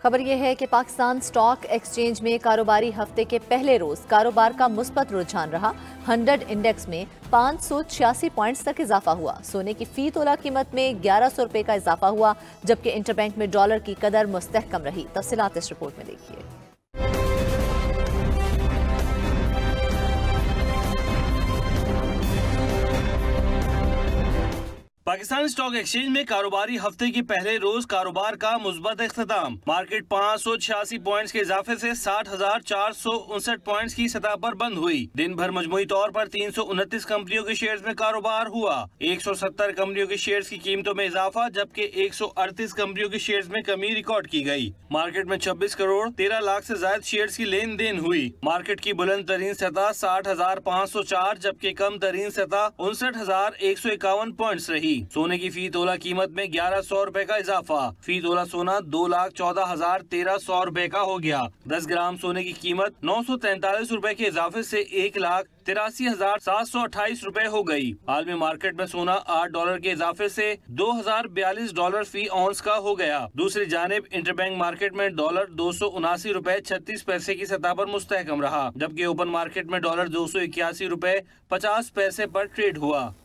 खबर यह है कि पाकिस्तान स्टॉक एक्सचेंज में कारोबारी हफ्ते के पहले रोज कारोबार का मुस्बत रुझान रहा। 100 इंडेक्स में 586 पॉइंट्स तक इजाफा हुआ। सोने की फी तोला कीमत में 1100 रुपए का इजाफा हुआ, जबकि इंटरबैंक में डॉलर की कदर मुस्तहकम रही। तफसीलात इस रिपोर्ट में देखिए। पाकिस्तान स्टॉक एक्सचेंज में कारोबारी हफ्ते के पहले रोज कारोबार का मुस्बत इख्तिताम। मार्केट 586 पॉइंट्स के इजाफे से 60,459 पॉइंट्स की सतह पर बंद हुई। दिन भर मजमूई तौर पर 329 कंपनियों के शेयर्स में कारोबार हुआ। 170 कंपनियों के शेयर्स की कीमतों में इजाफा, जबकि 138 कंपनियों के शेयर्स में कमी रिकॉर्ड की गई। मार्केट में 26 करोड़ 13 लाख से ज्यादा शेयर्स की लेन देन हुई। मार्केट की बुलंद तरीन सतह 60,504, जबकि कम तरीन सतह 59,151 पॉइंट्स रही। सोने की फी तोला कीमत में 1100 रुपए का इजाफा। फी तोला सोना 2,14,1300 रुपए का हो गया। 10 ग्राम सोने की कीमत 943 रुपए के इजाफे से 1,83,728 रुपए हो गई। आलमी मार्केट में सोना $8 के इजाफे से $2,042 फी ऑन्स का हो गया। दूसरी जानिब इंटरबैंक मार्केट में डॉलर 279 रुपए 36 पैसे की सतह पर मुस्तहकम रहा, जबकि ओपन मार्केट में डॉलर 281 रुपए 50 पैसे पर ट्रेड हुआ।